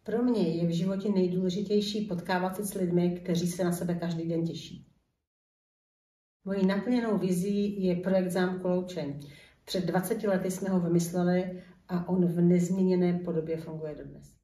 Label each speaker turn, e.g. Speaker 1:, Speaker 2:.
Speaker 1: Pro mě je v životě nejdůležitější potkávat se s lidmi, kteří se na sebe každý den těší. Mojí naplněnou vizí je projekt Zámku Loučeň. Před 20 lety jsme ho vymysleli a on v nezměněné podobě funguje dodnes.